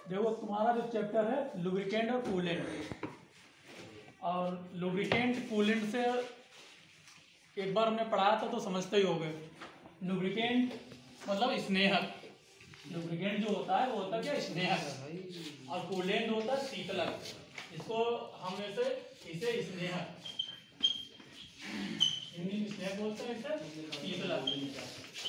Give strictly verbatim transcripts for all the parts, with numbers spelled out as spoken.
देखो तुम्हारा जो चैप्टर है लुब्रिकेंट और कूलेंट, और लुब्रिकेंट कूलेंट से एक बार हमने पढ़ाया था तो समझते ही होंगे। लुब्रिकेंट मतलब स्नेहक, लुब्रिकेंट जो होता है वो होता है क्या, स्नेहक, और कूलेंट होता है शीतलक। इसको हम ऐसे इसे स्नेहक, हिंदी में स्नेहक बोलते हैं, इसे शीतलक।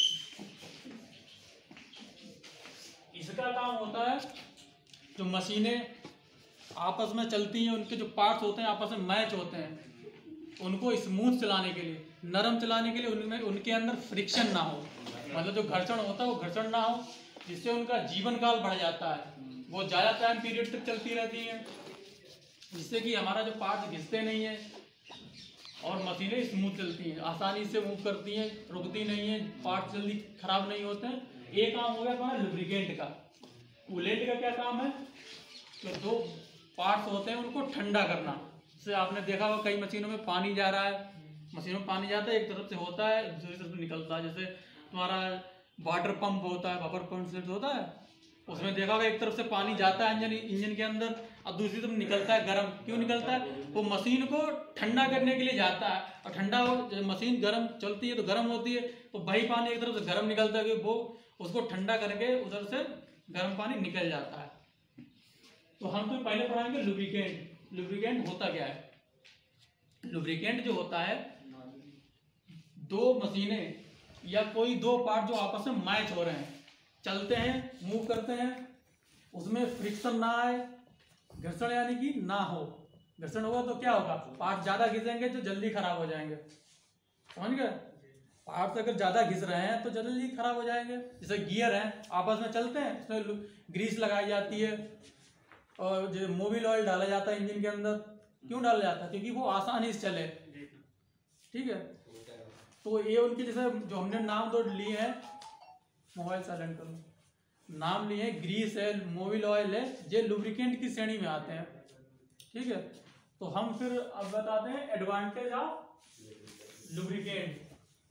इसका काम होता है जो मशीनें आपस में चलती हैं, उनके जो पार्ट्स होते हैं आपस में मैच होते हैं, उनको स्मूथ चलाने के लिए, नरम चलाने के लिए, उनमें उनके अंदर फ्रिक्शन ना हो, मतलब जो घर्षण होता है वो घर्षण ना हो, जिससे उनका जीवन काल बढ़ जाता है, वो ज़्यादा टाइम पीरियड तक चलती रहती हैं, जिससे कि हमारा जो पार्ट्स घिसते नहीं है और मशीनें स्मूथ चलती हैं, आसानी से मूव करती हैं, रुकती नहीं है, पार्ट्स जल्दी खराब नहीं होते हैं। ये काम हो गया तुम्हारा लुब्रिकेंट का। कूलेंट का क्या काम है, तो दो पार्ट्स होते हैं उनको ठंडा करना। जैसे आपने देखा होगा कई मशीनों में पानी जा रहा है, मशीनों में पानी जाता है, एक तरफ से होता है दूसरी तरफ से निकलता है। जैसे तुम्हारा वाटर पंप होता है, वाटर पंप सेट होता है, उसमें देखा होगा एक तरफ से पानी जाता है इंजन इंजन के अंदर और दूसरी तरफ निकलता है गर्म। क्यों निकलता है, वो मशीन को ठंडा करने के लिए जाता है, और ठंडा हो मशीन गर्म चलती है तो गर्म होती है, तो वही पानी एक तरफ से गर्म निकलता है, वो उसको ठंडा करके उधर से गर्म पानी निकल जाता है। तो हम तो पहले पढ़ाएंगे लुब्रिकेंट। लुब्रिकेंट होता क्या है, लुब्रिकेंट जो होता है दो मशीनें या कोई दो पार्ट जो आपस में मैच हो रहे हैं, चलते हैं, मूव करते हैं, उसमें फ्रिक्शन ना आए, घर्षण यानी कि ना हो। घर्षण होगा तो क्या होगा, पार्ट ज्यादा घिसेंगे तो जल्दी खराब हो जाएंगे, समझ गए। पार्ट्स अगर ज्यादा घिस रहे हैं तो जल्दी खराब हो जाएंगे। जैसे गियर हैं आपस में चलते हैं, उसमें ग्रीस लगाई जाती है और जो मोबिल ऑयल डाला जाता है इंजन के अंदर। क्यों डाला जाता है, क्योंकि वो आसानी से चले, ठीक है। तो ये उनके जैसे जो हमने नाम दो लिए हैं, मोबाइल साइलेंट करो, नाम लिए हैं ग्रीस है, मोबिल ऑयल है, ये लुब्रिकेंट की श्रेणी में आते हैं, ठीक है। तो हम फिर अब बताते हैं एडवांटेज ऑफ लुब्रिकेंट,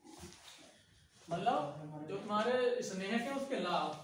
मतलब जो तुम्हारे स्नेहक है उसके लाभ।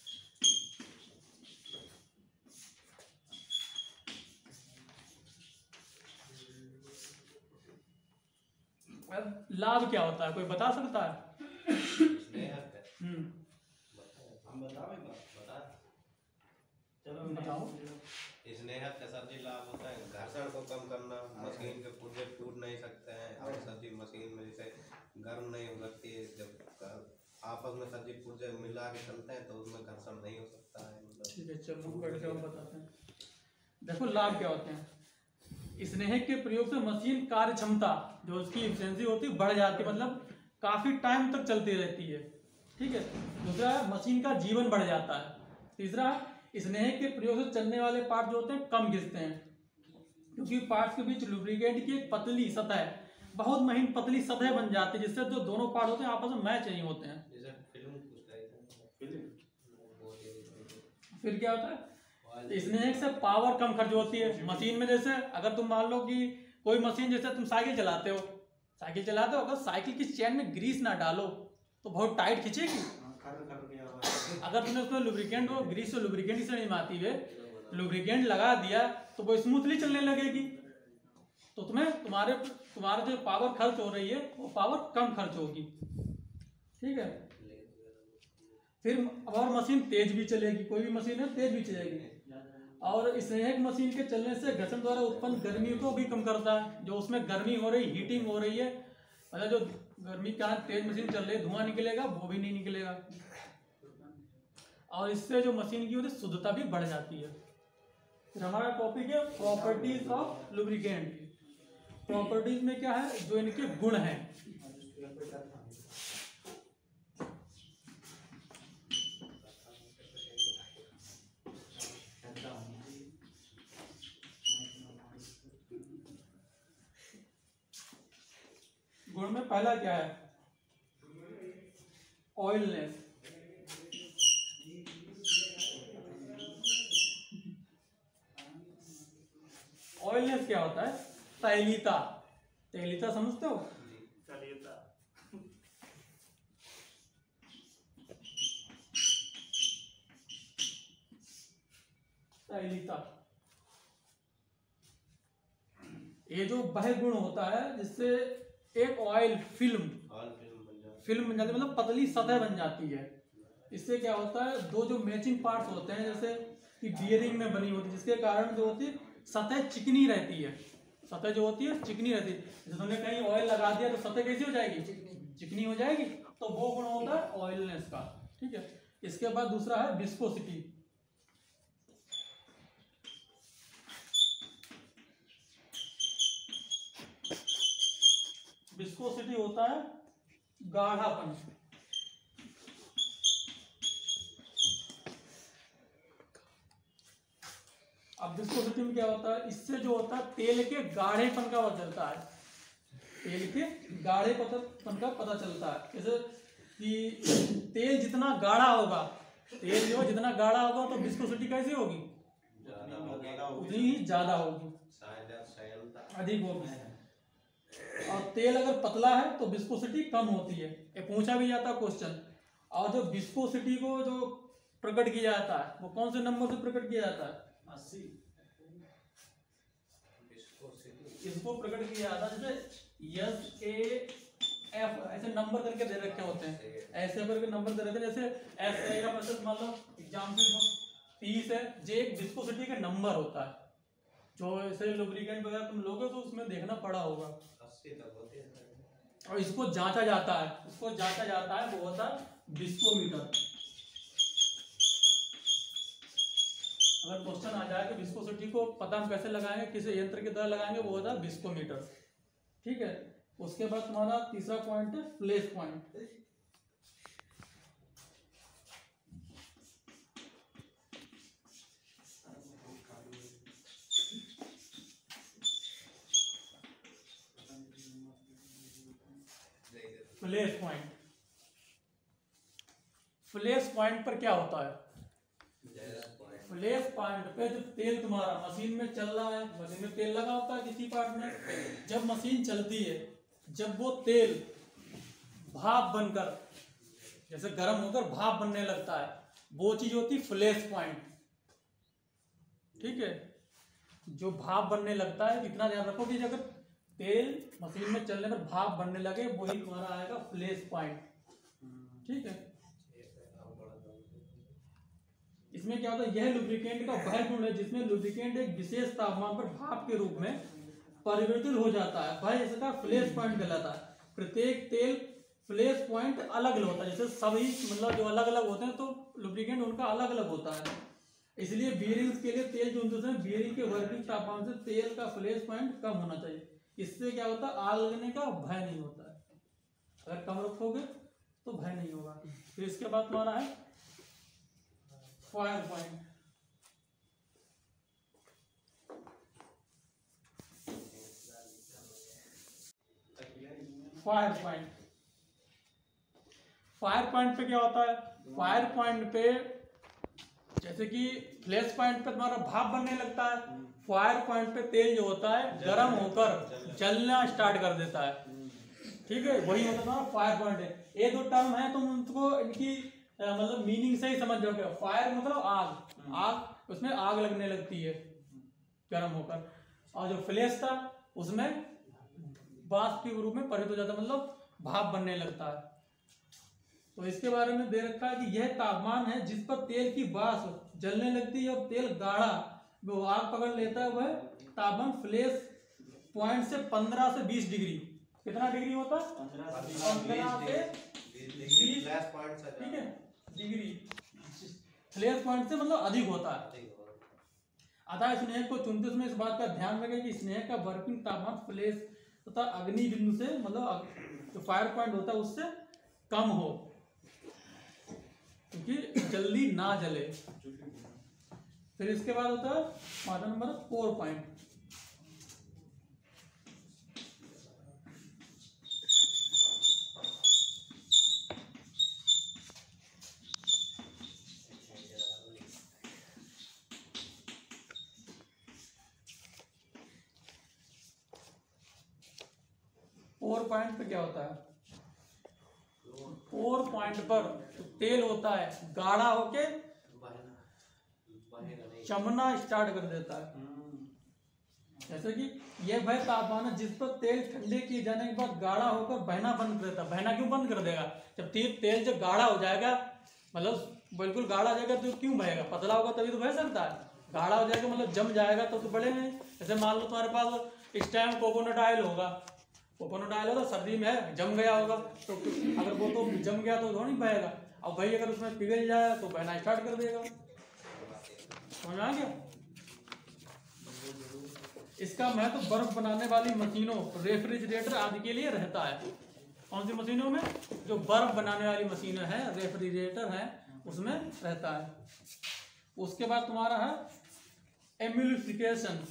अब लाभ क्या होता है, कोई बता सकता है? हम्म हम बताओ एक बात, बता चलो बताओ। स्नेहक का सब्जी लाभ होता है घर्षण को कम करना, मशीन के पुर्जे टूट नहीं सकते हैं, और सब्जी मशीन में जैसे गर्म नहीं हो सकती है, जब आपस में सब्जी पुर्जे मिला के चलते हैं तो उसमें घर्षण नहीं हो सकता है, मतलब। ठीक है चलो बैठ के हम बताते हैं। देखो लाभ क्या होते हैं, स्नेहक के प्रयोग से मशीन कार्य क्षमता जो उसकी एफिशिएंसी होती है बढ़ जाती है, मतलब काफी टाइम तक चलती रहती है, ठीक है। दूसरा मशीन का जीवन बढ़ जाता है। तीसरा स्नेहक के प्रयोग से चलने वाले पार्ट जो होते हैं कम घिसते हैं, क्योंकि पार्ट्स के बीच लुब्रिकेंट की एक पतली सतह, बहुत महीन पतली सतह बन जाती है, जिससे जो दोनों पार्ट होते हैं आपस में मैच नहीं होते हैं। फिर क्या होता है, स्नेहक से पावर कम खर्च होती है मशीन में। जैसे अगर तुम मान लो कि कोई मशीन, जैसे तुम साइकिल चलाते हो, साइकिल चलाते हो, अगर साइकिल की चेन में ग्रीस ना डालो तो बहुत टाइट खींचेगी। अगर तुमने उसमें लुब्रिकेंट हो, ग्रीस और लुब्रिकेंट की श्रेणी में आती है, लुब्रिकेंट लगा दिया तो वो स्मूथली चलने लगेगी, तो तुम्हें तुम्हारे तुम्हारा जो पावर खर्च हो रही है वो पावर कम खर्च होगी, ठीक है। फिर और मशीन तेज भी चलेगी, कोई भी मशीन है तेज भी चलेगी। और स्नेहक मशीन के चलने से घर्षण द्वारा उत्पन्न गर्मी को भी कम करता है, जो उसमें गर्मी हो रही, हीटिंग हो रही है, मतलब जो गर्मी का तेज मशीन चल रही है, धुआं निकलेगा वो भी नहीं निकलेगा। और इससे जो मशीन की होती है शुद्धता भी बढ़ जाती है। फिर हमारा टॉपिक है प्रॉपर्टीज ऑफ लुब्रिकेंट। प्रॉपर्टीज में क्या है, जो इनके गुण हैं। गुण में पहला क्या है, ऑयलनेस। ऑयलनेस क्या होता है, तैलीता। तैलीता समझते हो, तैलीता। तैलीयता। ये जो वह गुण होता है जिससे एक ऑयल फिल्म फिल्म बन जाती है, मतलब पतली सतह बन जाती है। इससे क्या होता है, दो जो मैचिंग पार्ट्स होते हैं जैसे कि बियरिंग में बनी होती है, जिसके कारण जो होती है सतह चिकनी रहती है। सतह जो होती है चिकनी रहती है। जैसे तुमने कहीं ऑयल लगा दिया तो सतह कैसी हो जाएगी, चिकनी हो जाएगी। तो वो गुण होता है ऑयलनेस का। ठीक है। इसके बाद दूसरा है विस्कोसिटी। विस्कोसिटी होता है गाढ़ापन। अब विस्कोसिटी में क्या होता है, इससे जो होता है तेल के गाढ़ेपन का पता चलता है। तेल के गाढ़ेपन का पता चलता है। जैसे कि तेल जितना गाढ़ा होगा, तेल जो जितना गाढ़ा होगा तो विस्कोसिटी कैसी होगी, उतनी ही ज्यादा होगी, अधिक होगी। और तेल अगर पतला है तो विस्कोसिटी कम होती है। ये पूछा भी जाता है क्वेश्चन। और जो विस्कोसिटी को जो प्रकट किया जाता है वो कौन से नंबर से प्रकट किया जाता है, अस्सी। इसको प्रकट किया जाता है जैसे एस ए एफ ऐसे नंबर करके दे रखे होते हैं, ऐसे करके नंबर दे रखे हैं। जैसे एस ए का मतलब मान लो एग्जाम्पल तीस है, जो एक विस्कोसिटी का नंबर होता है। जो ऐसे लुब्रिकेंट वगैरह तुम लोगे तो उसमें देखना पड़ा होगा। और इसको जांचा जाता है, इसको जांचा जाता है वो होता है विस्कोमीटर। अगर क्वेश्चन आ जाए कि विस्कोसिटी को पता हम कैसे लगाएंगे, किस यंत्र के द्वारा लगाएंगे, वो होता है विस्कोमीटर। ठीक है। उसके बाद तुम्हारा तीसरा पॉइंट है flash point. Flash point flash point पर क्या होता है, फ्लैश पॉइंट पे जब तेल तुम्हारा मशीन में चल रहा है, मशीन में तेल लगा होता है किसी पार्ट में, जब मशीन चलती है, जब वो तेल भाप बनकर जैसे गर्म होकर भाप बनने लगता है, वो चीज होती है फ्लैश पॉइंट। ठीक है। जो भाप बनने लगता है, इतना ध्यान रखो कि अगर तेल मशीन में चलने पर भाप बनने लगे वही तुम्हारा आएगा फ्लैश पॉइंट। ठीक है। इसमें क्या होता है, यह लुब्रिकेंट का वह गुण है जिसमें लुब्रिकेंट एक विशेष तापमान पर भाप के रूप में परिवर्तित हो जाता है, वह इसका फ्लैश पॉइंट कहलाता है। प्रत्येक तेल फ्लैश पॉइंट अलग अलग होता है। जैसे सभी मतलब जो अलग अलग होते हैं तो लुब्रिकेंट उनका अलग अलग होता है। इसलिए बियरिंग्स के लिए तेल जो होते हैं, बियरिंग के वर्किंग तापमान से तेल का फ्लैश पॉइंट कम होना चाहिए। इससे क्या होता है, आग लगने का भय नहीं होता है। अगर कम रखोगे तो भय नहीं होगा। फिर इसके बाद तुम्हारा है fire point. Fire point fire point पे क्या होता है, फायर पॉइंट पे जैसे कि फ्लैश पॉइंट पे तुम्हारा भाप बनने लगता है, फायर पॉइंट पे तेल जो होता है गर्म होकर जलना स्टार्ट कर देता है। ठीक है। वही होता है तुम्हारा फायर पॉइंट है। ये दो टर्म है, तुम उनको इनकी मतलब मीनिंग से ही समझ जाओगे। फायर मतलब आग, आग उसमें आग लगने लगती है गर्म होकर। और जो फ्लैश था उसमें वाष्प के रूप में परिणत हो जाता है, मतलब भाप बनने लगता है। तो इसके बारे में दे रखा है कि यह तापमान है जिस पर तेल की वाष्प जलने लगती है और तेल गाढ़ा वो आग पकड़ लेता है। वह तापमान फ्लैश पॉइंट से पंद्रह से बीस डिग्री, कितना डिग्री होता है, पंद्रह से बीस। ठीक है, डिग्री फ्लैश पॉइंट से मतलब अधिक होता है। अतः स्नेहक को चुनते समय इस बात का ध्यान रखें कि स्नेहक का वर्किंग तापमान फ्लैश तथा अग्नि बिंदु से मतलब जो फायर पॉइंट होता है उससे कम हो, क्योंकि जल्दी ना जले। फिर इसके बाद होता है part number four point. Four point पे क्या होता है, फोर पॉइंट पर तो तेल होता है गाढ़ा होके चमना स्टार्ट कर देता है। जैसे कि यह वह तापमान है जिस पर तेल ठंडे किए जाने के बाद गाढ़ा होकर बहना बंद कर देता है। बहना क्यों बंद कर देगा? जब तेल तेल जब गाढ़ा हो जाएगा, मतलब बिल्कुल गाढ़ा हो जाएगा तो क्यों बहेगा? पतला होगा तभी तो बह सकता है। गाढ़ा हो जाएगा मतलब जम जाएगा तो तो बढ़े नहीं। जैसे मान लो तुम्हारे पास इस टाइम कोकोनट ऑयल होगा, कोकोनट ऑयल होगा सर्दी में है, जम गया होगा, तो अगर वो तो जम गया तो थोड़ी बहेगा। अब भाई अगर उसमें पिघल जाए तो बहना स्टार्ट कर देगा। समझ आ गया? इसका महत्व तो बर्फ बनाने वाली मशीनों, रेफ्रिजरेटर आदि के लिए रहता है। कौन सी मशीनों में? जो बर्फ बनाने वाली मशीनें हैं, रेफ्रिजरेटर हैं, उसमें रहता है। उसके बाद तुम्हारा है एम्यूलिफिकेशन।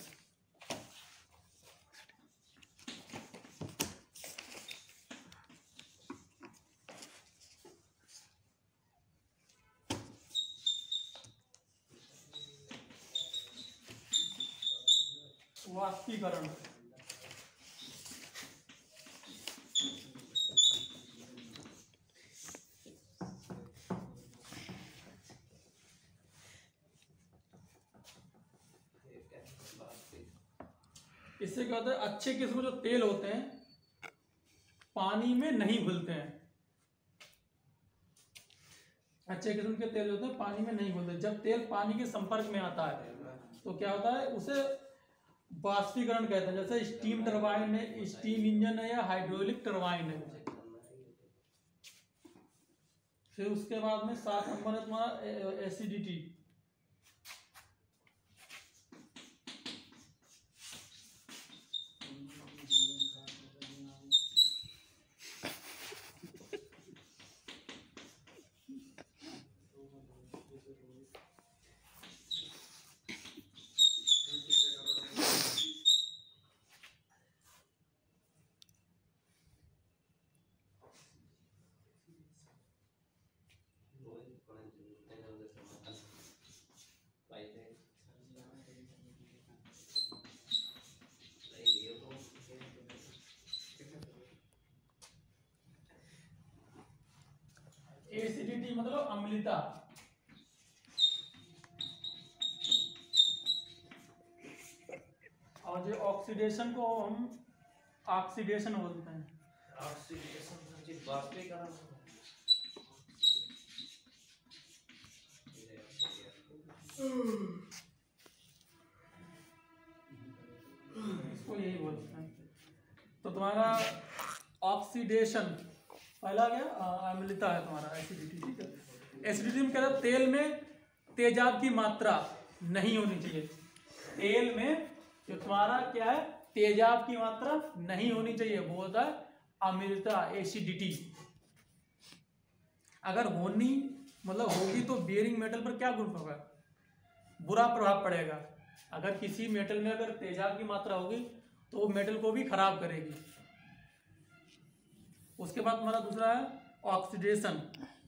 वाष्पीकरण। इससे क्या होता है, अच्छे किस्म जो तेल होते हैं पानी में नहीं घुलते हैं। अच्छे किस्म के तेल होते हैं पानी में नहीं घुलते। जब तेल पानी के संपर्क में आता है तो क्या होता है, उसे वाष्पीकरण कहते हैं। जैसे स्टीम टरबाइन है, स्टीम इंजन है या हाइड्रोलिक टरबाइन है। फिर उसके बाद में सात नंबर है तुम्हारा एसिडिटी। एसिडिटी मतलब अम्लता। और जो ऑक्सीडेशन को हम ऑक्सीडेशन बोलते हैं। ऑक्सीडेशन वाष्पीकरण। इसको यही बोलते हैं। तो तुम्हारा ऑक्सीडेशन पहला क्या, अम्लता है तुम्हारा एसिडिटी। ठीक है। एसिडिटी में क्या है, तेल में तेजाब की मात्रा नहीं होनी चाहिए। तेल में जो तुम्हारा क्या है, तेजाब की मात्रा नहीं होनी चाहिए, वो होता है अम्लता, एसिडिटी। अगर होनी मतलब होगी तो बेयरिंग मेटल पर क्या गुण होगा, बुरा प्रभाव पड़ेगा। अगर किसी मेटल में अगर तेजाब की मात्रा होगी तो वो मेटल को भी खराब करेगी। उसके बाद हमारा दूसरा है ऑक्सीडेशन।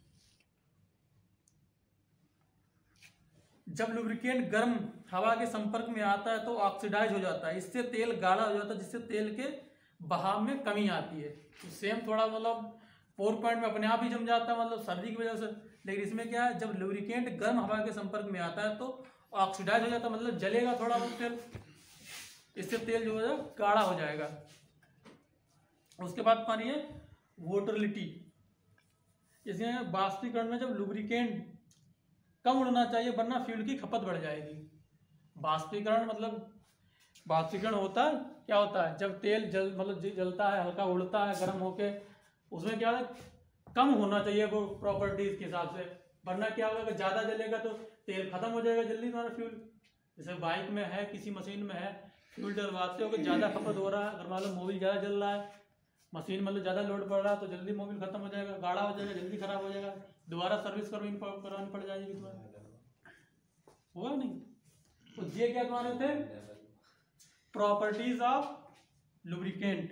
जब लुब्रिकेंट गर्म हवा के संपर्क में आता है तो ऑक्सीडाइज हो जाता है, इससे तेल गाढ़ा हो जाता है, जिससे तेल के बहाव में कमी आती है। तो सेम थोड़ा मतलब फोर पॉइंट में अपने आप ही जम जाता है, मतलब सर्दी की वजह से। लेकिन इसमें क्या है, जब लुब्रिकेंट गर्म हवा के संपर्क में आता है तो ऑक्सीडाइज हो जाता है, मतलब जलेगा थोड़ा बहुत तेल, इससे तेल जो है गाढ़ा हो जाएगा। उसके बाद पानी है वोटरलिटी। इसमें वाष्पीकरण में जब लुब्रिकेंट कम उड़ना चाहिए वरना फ्यूल की खपत बढ़ जाएगी। वाष्पीकरण मतलब वाष्पीकरण होता है, क्या होता है, जब तेल जल मतलब जलता है, हल्का उड़ता है गर्म होके, उसमें क्या है कम होना चाहिए वो प्रॉपर्टीज के हिसाब से, वरना क्या होगा अगर ज़्यादा जलेगा तो तेल खत्म हो जाएगा जल्दी तुम्हारा फ्यूल। जैसे बाइक में है, किसी मशीन में है, फ्यूल डलवाते हो कि ज़्यादा खपत हो रहा है, अगर मान लो मोबिल ज़्यादा जल रहा है, मशीन मतलब ज़्यादा लोड पड़ रहा है तो जल्दी मोबिल खत्म हो जाएगा, गाढ़ा हो जाएगा, जल्दी खराब हो जाएगा, दोबारा सर्विस करवानी करवानी पड़ जाएगी तुम्हारा, होगा नहीं। तो ये क्या तुम्हारे थे प्रॉपर्टीज ऑफ लुब्रिकेंट।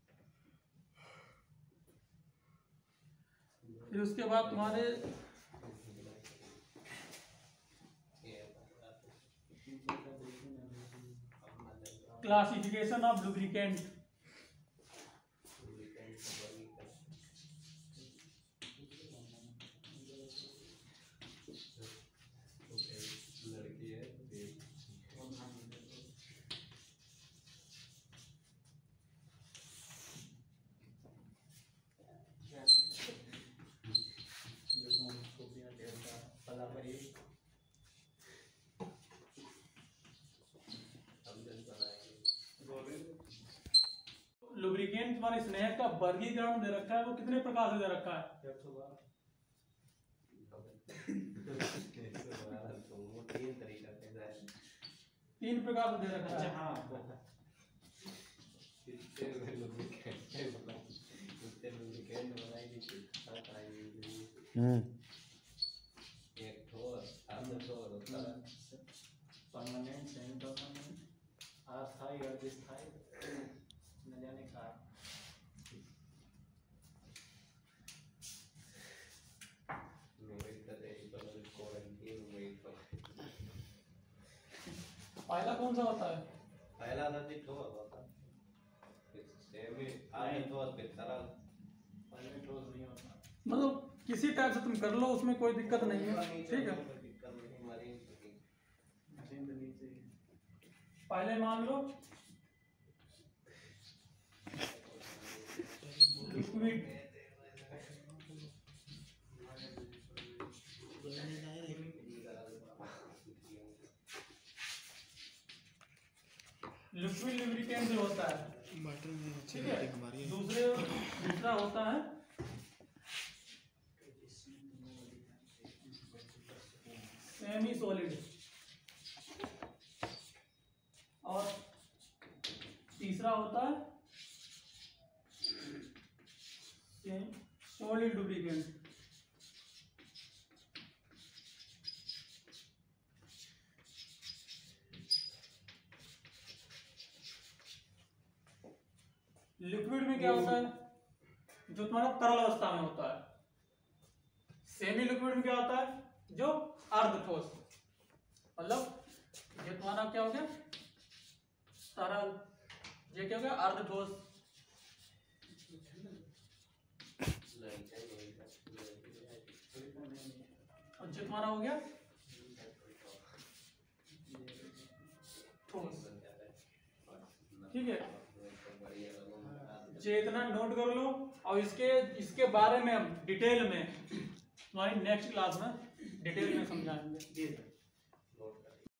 फिर उसके बाद तुम्हारे क्लासिफिकेशन ऑफ लुब्रिकेंट। तुम्हारी स्नेह का वर्गीकरण दे रखा है वो कितने प्रकार से दे रखा है? तीन तरीका से है। तीन प्रकार से दे रखा है। हाँ हम्म एक ठोस अर्ध ठोस होता है, परमानेंट, सेमी परमानेंट, अस्थायी, अर्धस्थायी, न जाने का। पहला कौन सा होता है? पहला सदी ठोस होता है, फिर सेमी आधी ठोस, फिर तरल। पहले ठोस नहीं होता, मतलब किसी टाइप से तुम कर लो, उसमें कोई दिक्कत नहीं है। ठीक है, पहले मान लो लिक्विड, लिक्विड लुब्रिकेंट जो होता है, ठीक है। दूसरे दूसरा होता है सेमी सॉलिड, और तीसरा होता है सॉलिड लुब्रिकेंट। लिक्विड में क्या होता है? जो तुम्हारा तरल अवस्था में होता है। सेमी लिक्विड में क्या होता है? जो अर्ध ठोस, मतलब ये तुम्हारा क्या हो गया? तरल। ये क्या हो गया? अर्ध ठोस। और जो तुम्हारा हो गया ठोस। ठीक है, चेतना नोट कर लो, और इसके इसके बारे में हम डिटेल में तुम्हारी नेक्स्ट क्लास में डिटेल में समझाएंगे।